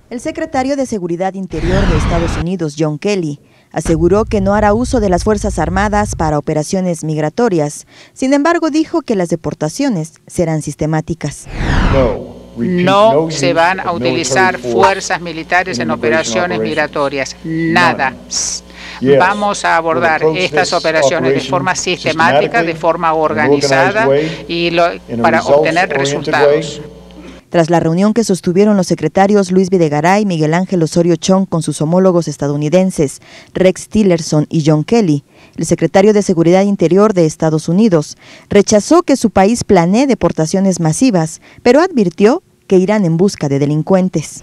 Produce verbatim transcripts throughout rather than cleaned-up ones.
El secretario de Seguridad Interior de Estados Unidos, John Kelly, aseguró que no hará uso de las Fuerzas Armadas para operaciones migratorias. Sin embargo, dijo que las deportaciones serán sistemáticas. No se van a utilizar fuerzas militares en operaciones migratorias. Nada. Vamos a abordar estas operaciones de forma sistemática, de forma organizada y lo, para obtener resultados. Tras la reunión que sostuvieron los secretarios Luis Videgaray y Miguel Ángel Osorio Chong con sus homólogos estadounidenses Rex Tillerson y John Kelly, el secretario de Seguridad Interior de Estados Unidos rechazó que su país planee deportaciones masivas, pero advirtió que irán en busca de delincuentes.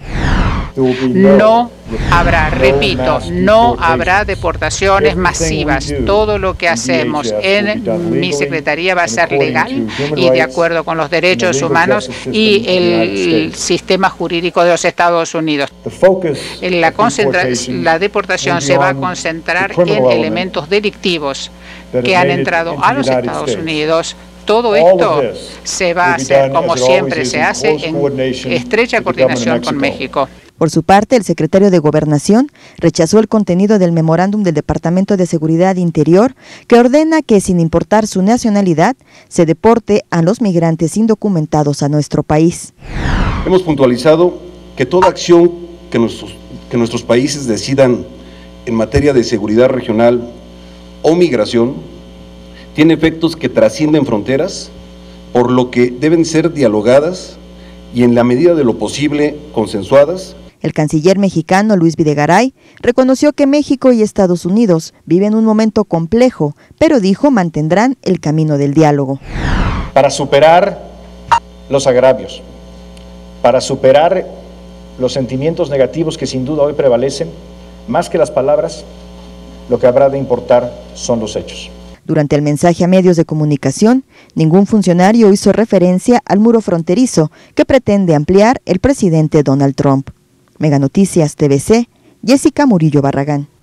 No habrá, repito, no habrá deportaciones masivas. Todo lo que hacemos en mi secretaría va a ser legal y de acuerdo con los derechos humanos y el sistema jurídico de los Estados Unidos. La, la deportación se va a concentrar en elementos delictivos que han entrado a los Estados Unidos. Todo esto se va a hacer, como siempre se hace, en estrecha coordinación con México. Por su parte, el secretario de Gobernación rechazó el contenido del memorándum del Departamento de Seguridad Interior que ordena que, sin importar su nacionalidad, se deporte a los migrantes indocumentados a nuestro país. Hemos puntualizado que toda acción que nuestros, que nuestros países decidan en materia de seguridad regional o migración tiene efectos que trascienden fronteras, por lo que deben ser dialogadas y en la medida de lo posible consensuadas. El canciller mexicano Luis Videgaray reconoció que México y Estados Unidos viven un momento complejo, pero dijo mantendrán el camino del diálogo. Para superar los agravios, para superar los sentimientos negativos que sin duda hoy prevalecen, más que las palabras, lo que habrá de importar son los hechos. Durante el mensaje a medios de comunicación, ningún funcionario hizo referencia al muro fronterizo que pretende ampliar el presidente Donald Trump. Mega Noticias T V C, Jessica Murillo Barragán.